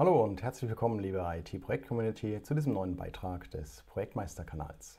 Hallo und herzlich willkommen, liebe IT-Projekt-Community, zu diesem neuen Beitrag des Projektmeister-Kanals.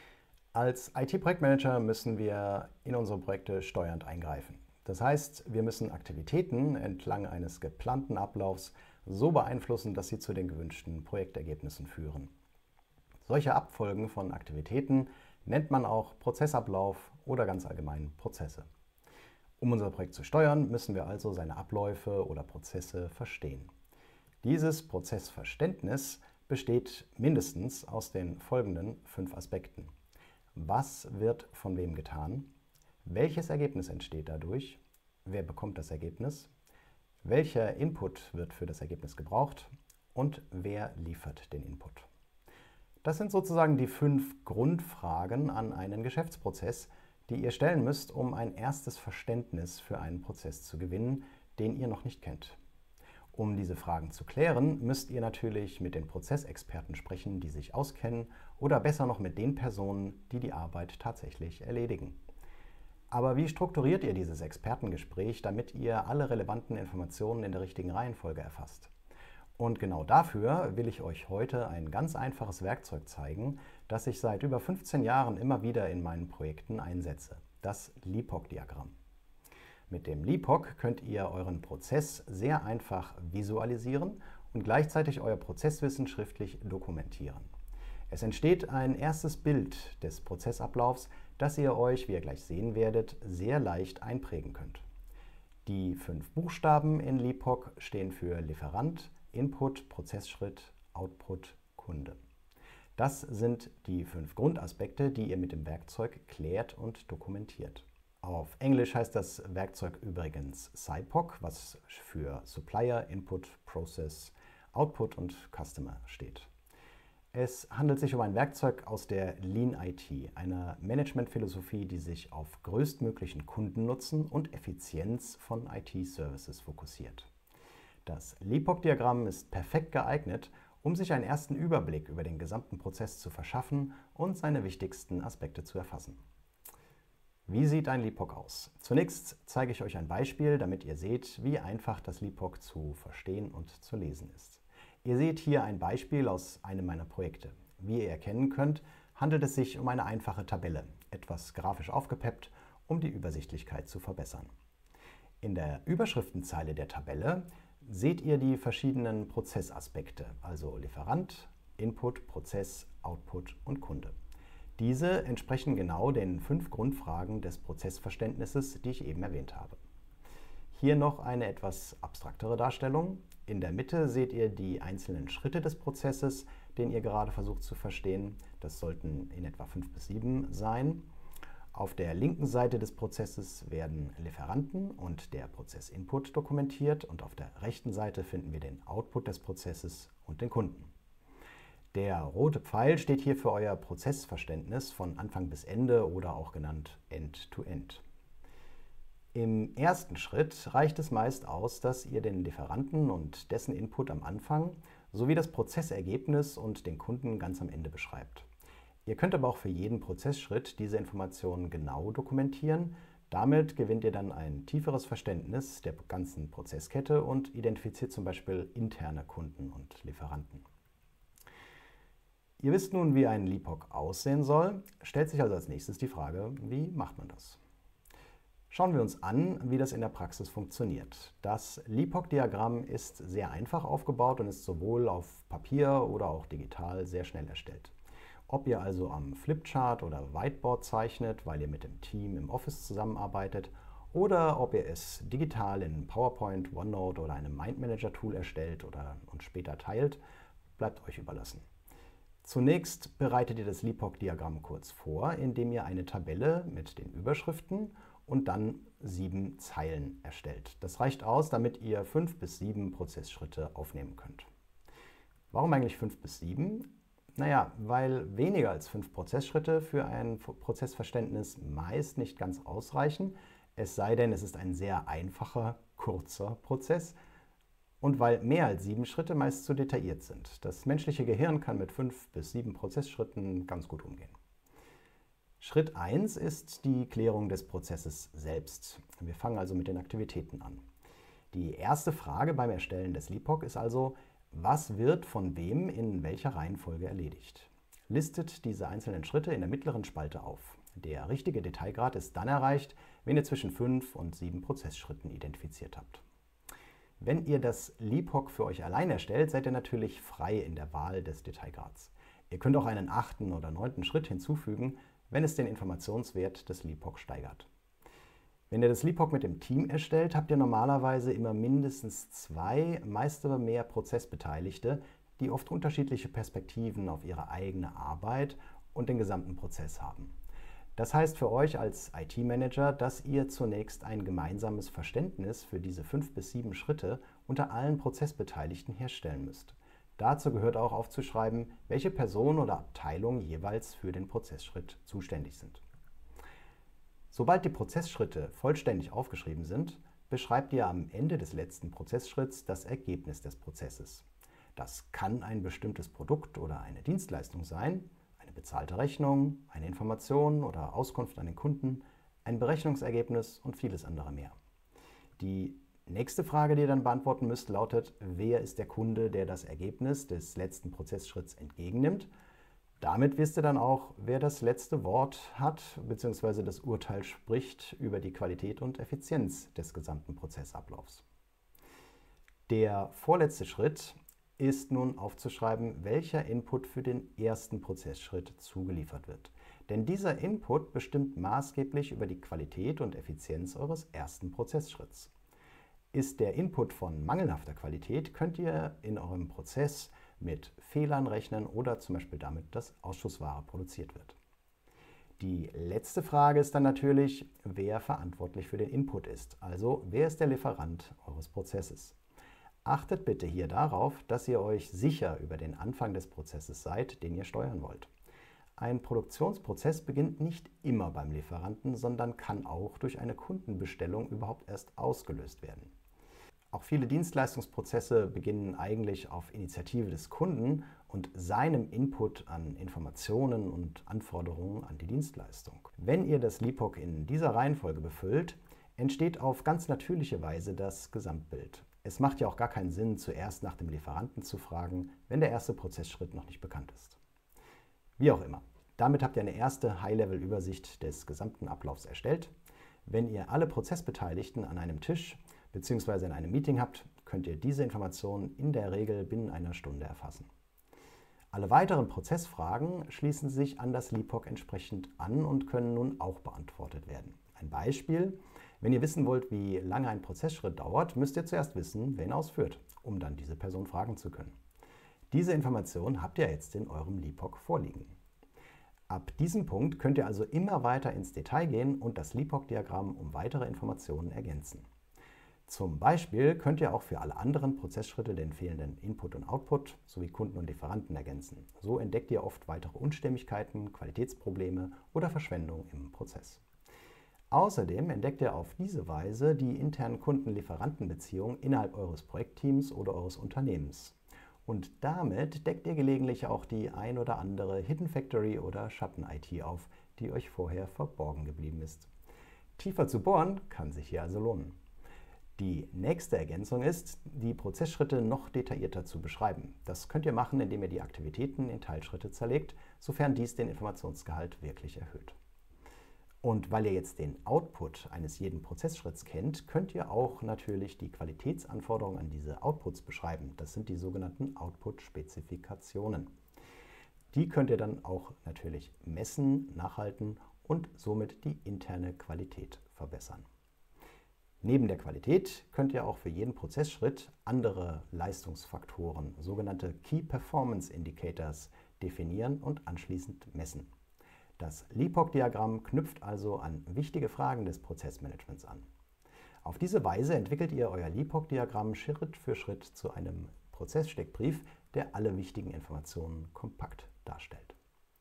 Als IT-Projektmanager müssen wir in unsere Projekte steuernd eingreifen. Das heißt, wir müssen Aktivitäten entlang eines geplanten Ablaufs so beeinflussen, dass sie zu den gewünschten Projektergebnissen führen. Solche Abfolgen von Aktivitäten nennt man auch Prozessablauf oder ganz allgemein Prozesse. Um unser Projekt zu steuern, müssen wir also seine Abläufe oder Prozesse verstehen. Dieses Prozessverständnis besteht mindestens aus den folgenden 5 Aspekten. Was wird von wem getan? Welches Ergebnis entsteht dadurch? Wer bekommt das Ergebnis? Welcher Input wird für das Ergebnis gebraucht? Und wer liefert den Input? Das sind sozusagen die 5 Grundfragen an einen Geschäftsprozess, die ihr stellen müsst, um ein erstes Verständnis für einen Prozess zu gewinnen, den ihr noch nicht kennt. Um diese Fragen zu klären, müsst ihr natürlich mit den Prozessexperten sprechen, die sich auskennen, oder besser noch mit den Personen, die die Arbeit tatsächlich erledigen. Aber wie strukturiert ihr dieses Expertengespräch, damit ihr alle relevanten Informationen in der richtigen Reihenfolge erfasst? Und genau dafür will ich euch heute ein ganz einfaches Werkzeug zeigen, das ich seit über 15 Jahren immer wieder in meinen Projekten einsetze: das LIPOC-Diagramm. Mit dem LIPOC könnt ihr euren Prozess sehr einfach visualisieren und gleichzeitig euer Prozesswissen schriftlich dokumentieren. Es entsteht ein erstes Bild des Prozessablaufs, das ihr euch, wie ihr gleich sehen werdet, sehr leicht einprägen könnt. Die 5 Buchstaben in LIPOC stehen für Lieferant, Input, Prozessschritt, Output, Kunde. Das sind die 5 Grundaspekte, die ihr mit dem Werkzeug klärt und dokumentiert. Auf Englisch heißt das Werkzeug übrigens SIPOC, was für Supplier, Input, Process, Output und Customer steht. Es handelt sich um ein Werkzeug aus der Lean IT, einer Managementphilosophie, die sich auf größtmöglichen Kundennutzen und Effizienz von IT-Services fokussiert. Das LIPOC-Diagramm ist perfekt geeignet, um sich einen ersten Überblick über den gesamten Prozess zu verschaffen und seine wichtigsten Aspekte zu erfassen. Wie sieht ein LIPOC aus? Zunächst zeige ich euch ein Beispiel, damit ihr seht, wie einfach das LIPOC zu verstehen und zu lesen ist. Ihr seht hier ein Beispiel aus einem meiner Projekte. Wie ihr erkennen könnt, handelt es sich um eine einfache Tabelle, etwas grafisch aufgepeppt, um die Übersichtlichkeit zu verbessern. In der Überschriftenzeile der Tabelle seht ihr die verschiedenen Prozessaspekte, also Lieferant, Input, Prozess, Output und Kunde. Diese entsprechen genau den 5 Grundfragen des Prozessverständnisses, die ich eben erwähnt habe. Hier noch eine etwas abstraktere Darstellung. In der Mitte seht ihr die einzelnen Schritte des Prozesses, den ihr gerade versucht zu verstehen. Das sollten in etwa 5 bis 7 sein. Auf der linken Seite des Prozesses werden Lieferanten und der Prozessinput dokumentiert und auf der rechten Seite finden wir den Output des Prozesses und den Kunden. Der rote Pfeil steht hier für euer Prozessverständnis von Anfang bis Ende oder auch genannt End-to-End. Im ersten Schritt reicht es meist aus, dass ihr den Lieferanten und dessen Input am Anfang sowie das Prozessergebnis und den Kunden ganz am Ende beschreibt. Ihr könnt aber auch für jeden Prozessschritt diese Informationen genau dokumentieren. Damit gewinnt ihr dann ein tieferes Verständnis der ganzen Prozesskette und identifiziert zum Beispiel interne Kunden und Lieferanten. Ihr wisst nun, wie ein LIPOC aussehen soll, stellt sich also als nächstes die Frage, wie macht man das? Schauen wir uns an, wie das in der Praxis funktioniert. Das LIPOC-Diagramm ist sehr einfach aufgebaut und ist sowohl auf Papier oder auch digital sehr schnell erstellt. Ob ihr also am Flipchart oder Whiteboard zeichnet, weil ihr mit dem Team im Office zusammenarbeitet, oder ob ihr es digital in PowerPoint, OneNote oder einem MindManager-Tool erstellt und später teilt, bleibt euch überlassen. Zunächst bereitet ihr das LIPOC-Diagramm kurz vor, indem ihr eine Tabelle mit den Überschriften und dann 7 Zeilen erstellt. Das reicht aus, damit ihr 5 bis 7 Prozessschritte aufnehmen könnt. Warum eigentlich 5 bis 7? Naja, weil weniger als 5 Prozessschritte für ein Prozessverständnis meist nicht ganz ausreichen, es sei denn, es ist ein sehr einfacher, kurzer Prozess. Und weil mehr als 7 Schritte meist zu detailliert sind. Das menschliche Gehirn kann mit 5 bis 7 Prozessschritten ganz gut umgehen. Schritt 1 ist die Klärung des Prozesses selbst. Wir fangen also mit den Aktivitäten an. Die erste Frage beim Erstellen des LIPOC ist also, Was wird von wem in welcher Reihenfolge erledigt? Listet diese einzelnen Schritte in der mittleren Spalte auf. Der richtige Detailgrad ist dann erreicht, wenn ihr zwischen 5 und 7 Prozessschritten identifiziert habt. Wenn ihr das LeapHoc für euch allein erstellt, seid ihr natürlich frei in der Wahl des Detailgrads. Ihr könnt auch einen 8. oder 9. Schritt hinzufügen, wenn es den Informationswert des LeapHoc steigert. Wenn ihr das LeapHoc mit dem Team erstellt, habt ihr normalerweise immer mindestens 2, meist aber mehr Prozessbeteiligte, die oft unterschiedliche Perspektiven auf ihre eigene Arbeit und den gesamten Prozess haben. Das heißt für euch als IT-Manager, dass ihr zunächst ein gemeinsames Verständnis für diese 5 bis 7 Schritte unter allen Prozessbeteiligten herstellen müsst. Dazu gehört auch aufzuschreiben, welche Person oder Abteilung jeweils für den Prozessschritt zuständig sind. Sobald die Prozessschritte vollständig aufgeschrieben sind, beschreibt ihr am Ende des letzten Prozessschritts das Ergebnis des Prozesses. Das kann ein bestimmtes Produkt oder eine Dienstleistung sein, eine bezahlte Rechnung, eine Information oder Auskunft an den Kunden, ein Berechnungsergebnis und vieles andere mehr. Die nächste Frage, die ihr dann beantworten müsst, lautet: Wer ist der Kunde, der das Ergebnis des letzten Prozessschritts entgegennimmt? Damit wisst ihr dann auch, wer das letzte Wort hat bzw. das Urteil spricht über die Qualität und Effizienz des gesamten Prozessablaufs. Der vorletzte Schritt ist nun aufzuschreiben, welcher Input für den ersten Prozessschritt zugeliefert wird. Denn dieser Input bestimmt maßgeblich über die Qualität und Effizienz eures ersten Prozessschritts. Ist der Input von mangelhafter Qualität, könnt ihr in eurem Prozess mit Fehlern rechnen oder zum Beispiel damit, dass Ausschussware produziert wird. Die letzte Frage ist dann natürlich, wer verantwortlich für den Input ist, also wer ist der Lieferant eures Prozesses. Achtet bitte hier darauf, dass ihr euch sicher über den Anfang des Prozesses seid, den ihr steuern wollt. Ein Produktionsprozess beginnt nicht immer beim Lieferanten, sondern kann auch durch eine Kundenbestellung überhaupt erst ausgelöst werden. Auch viele Dienstleistungsprozesse beginnen eigentlich auf Initiative des Kunden und seinem Input an Informationen und Anforderungen an die Dienstleistung. Wenn ihr das LeapHoc in dieser Reihenfolge befüllt, entsteht auf ganz natürliche Weise das Gesamtbild. Es macht ja auch gar keinen Sinn, zuerst nach dem Lieferanten zu fragen, wenn der erste Prozessschritt noch nicht bekannt ist. Wie auch immer, damit habt ihr eine erste High-Level-Übersicht des gesamten Ablaufs erstellt. Wenn ihr alle Prozessbeteiligten an einem Tisch bzw. in einem Meeting habt, könnt ihr diese Informationen in der Regel binnen einer Stunde erfassen. Alle weiteren Prozessfragen schließen sich an das LeapHoc entsprechend an und können nun auch beantwortet werden. Ein Beispiel: Wenn ihr wissen wollt, wie lange ein Prozessschritt dauert, müsst ihr zuerst wissen, wer ihn ausführt, um dann diese Person fragen zu können. Diese Information habt ihr jetzt in eurem LeapHoc vorliegen. Ab diesem Punkt könnt ihr also immer weiter ins Detail gehen und das LeapHoc-Diagramm um weitere Informationen ergänzen. Zum Beispiel könnt ihr auch für alle anderen Prozessschritte den fehlenden Input und Output sowie Kunden und Lieferanten ergänzen. So entdeckt ihr oft weitere Unstimmigkeiten, Qualitätsprobleme oder Verschwendung im Prozess. Außerdem entdeckt ihr auf diese Weise die internen Kunden-Lieferanten-Beziehungen innerhalb eures Projektteams oder eures Unternehmens. Und damit deckt ihr gelegentlich auch die ein oder andere Hidden Factory oder Schatten-IT auf, die euch vorher verborgen geblieben ist. Tiefer zu bohren kann sich hier also lohnen. Die nächste Ergänzung ist, die Prozessschritte noch detaillierter zu beschreiben. Das könnt ihr machen, indem ihr die Aktivitäten in Teilschritte zerlegt, sofern dies den Informationsgehalt wirklich erhöht. Und weil ihr jetzt den Output eines jeden Prozessschritts kennt, könnt ihr auch natürlich die Qualitätsanforderungen an diese Outputs beschreiben. Das sind die sogenannten Output-Spezifikationen. Die könnt ihr dann auch natürlich messen, nachhalten und somit die interne Qualität verbessern. Neben der Qualität könnt ihr auch für jeden Prozessschritt andere Leistungsfaktoren, sogenannte Key Performance Indicators, definieren und anschließend messen. Das LeapHoc-Diagramm knüpft also an wichtige Fragen des Prozessmanagements an. Auf diese Weise entwickelt ihr euer LeapHoc-Diagramm Schritt für Schritt zu einem Prozesssteckbrief, der alle wichtigen Informationen kompakt darstellt.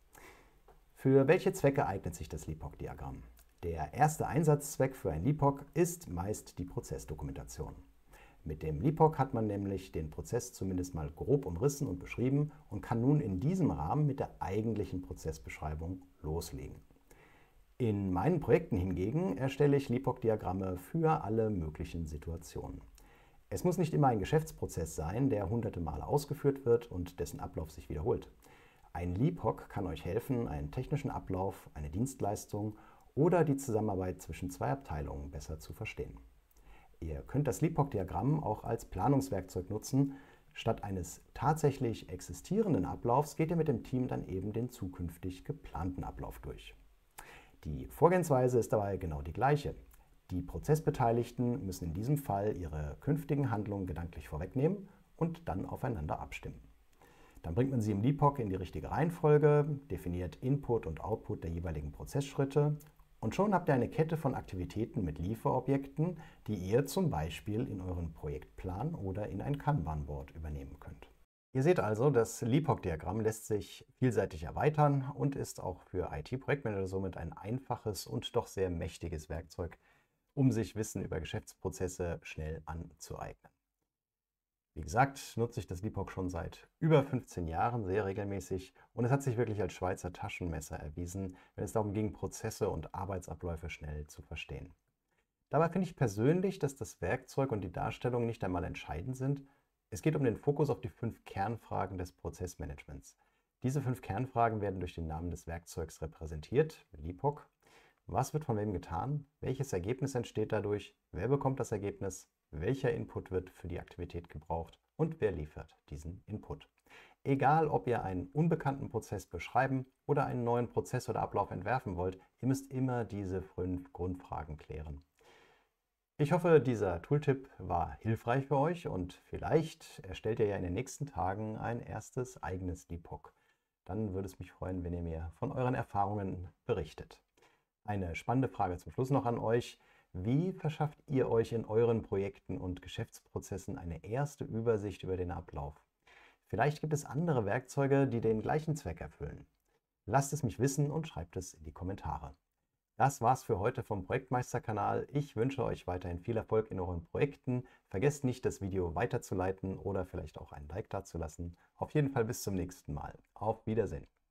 Für welche Zwecke eignet sich das LeapHoc-Diagramm? Der erste Einsatzzweck für ein LeapHoc ist meist die Prozessdokumentation. Mit dem LeapHoc hat man nämlich den Prozess zumindest mal grob umrissen und beschrieben und kann nun in diesem Rahmen mit der eigentlichen Prozessbeschreibung loslegen. In meinen Projekten hingegen erstelle ich LeapHoc-Diagramme für alle möglichen Situationen. Es muss nicht immer ein Geschäftsprozess sein, der hunderte Male ausgeführt wird und dessen Ablauf sich wiederholt. Ein LeapHoc kann euch helfen, einen technischen Ablauf, eine Dienstleistung oder die Zusammenarbeit zwischen zwei Abteilungen besser zu verstehen. Ihr könnt das LeapHoc-Diagramm auch als Planungswerkzeug nutzen. Statt eines tatsächlich existierenden Ablaufs geht ihr mit dem Team dann eben den zukünftig geplanten Ablauf durch. Die Vorgehensweise ist dabei genau die gleiche. Die Prozessbeteiligten müssen in diesem Fall ihre künftigen Handlungen gedanklich vorwegnehmen und dann aufeinander abstimmen. Dann bringt man sie im LeapHoc in die richtige Reihenfolge, definiert Input und Output der jeweiligen Prozessschritte und schon habt ihr eine Kette von Aktivitäten mit Lieferobjekten, die ihr zum Beispiel in euren Projektplan oder in ein Kanban-Board übernehmen könnt. Ihr seht also, das LeapHoc-Diagramm lässt sich vielseitig erweitern und ist auch für IT-Projektmanager somit ein einfaches und doch sehr mächtiges Werkzeug, um sich Wissen über Geschäftsprozesse schnell anzueignen. Wie gesagt, nutze ich das LeapHoc schon seit über 15 Jahren sehr regelmäßig und es hat sich wirklich als Schweizer Taschenmesser erwiesen, wenn es darum ging, Prozesse und Arbeitsabläufe schnell zu verstehen. Dabei finde ich persönlich, dass das Werkzeug und die Darstellung nicht einmal entscheidend sind. Es geht um den Fokus auf die 5 Kernfragen des Prozessmanagements. Diese 5 Kernfragen werden durch den Namen des Werkzeugs repräsentiert, LeapHoc. Was wird von wem getan? Welches Ergebnis entsteht dadurch? Wer bekommt das Ergebnis? Welcher Input wird für die Aktivität gebraucht? Und wer liefert diesen Input? Egal, ob ihr einen unbekannten Prozess beschreiben oder einen neuen Prozess oder Ablauf entwerfen wollt, ihr müsst immer diese 5 Grundfragen klären. Ich hoffe, dieser Tooltip war hilfreich für euch und vielleicht erstellt ihr ja in den nächsten Tagen ein erstes eigenes LeapHoc. Dann würde es mich freuen, wenn ihr mir von euren Erfahrungen berichtet. Eine spannende Frage zum Schluss noch an euch. Wie verschafft ihr euch in euren Projekten und Geschäftsprozessen eine erste Übersicht über den Ablauf? Vielleicht gibt es andere Werkzeuge, die den gleichen Zweck erfüllen. Lasst es mich wissen und schreibt es in die Kommentare. Das war's für heute vom Projektmeister-Kanal. Ich wünsche euch weiterhin viel Erfolg in euren Projekten. Vergesst nicht, das Video weiterzuleiten oder vielleicht auch ein Like dazulassen. Auf jeden Fall bis zum nächsten Mal. Auf Wiedersehen.